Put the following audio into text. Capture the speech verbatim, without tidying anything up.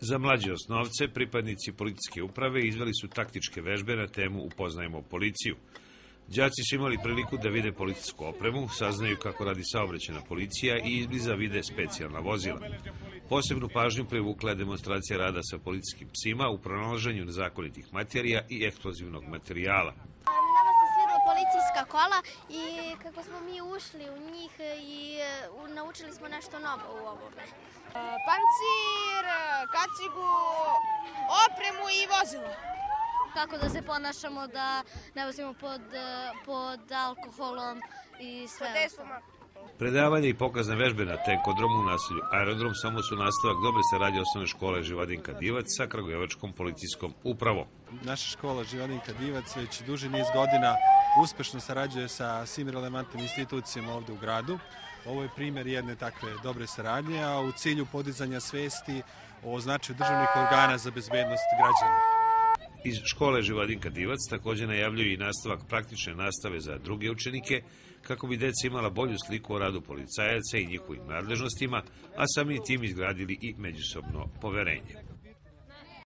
Za mlađe osnovce, pripadnici policijske uprave izveli su taktičke vežbe na temu Upoznajemo policiju. Đaci su imali priliku da vide policijsku opremu, saznaju kako radi saobraćajna policija i izbliza vide specijalna vozila. Posebnu pažnju privukla je demonstracija rada sa policijskim psima u pronalaženju nezakonitih materija i eksplozivnog materijala. Nama se svidela policijska kola i kako smo mi ušli u njih i naučili smo nešto novo u ovome. Pancir, kacigu, opremu i vozilo. Kako da se ponašamo, da ne vozimo pod, pod alkoholom i sve ostalo. Predavanje i pokazne vežbe na tenkodromu u naselju Aerodrom samo su nastavak dobre saradnje osnovne škole Živadinka Divac sa Kragujevačkom policijskom upravom. Naša škola Živadinka Divac već duži niz godina uspešno sarađuje sa svim relevantnim institucijama ovde u gradu. Ovo je primjer jedne takve dobre saradnje, a u cilju podizanja svesti o značaju državnih organa za bezbednost građana. Iz škole Živadinka Divac također najavljuju i nastavak praktične nastave za druge učenike, kako bi deca imala bolju sliku o radu policajaca i njihovim nadležnostima, a samim tim izgradili i međusobno poverenje.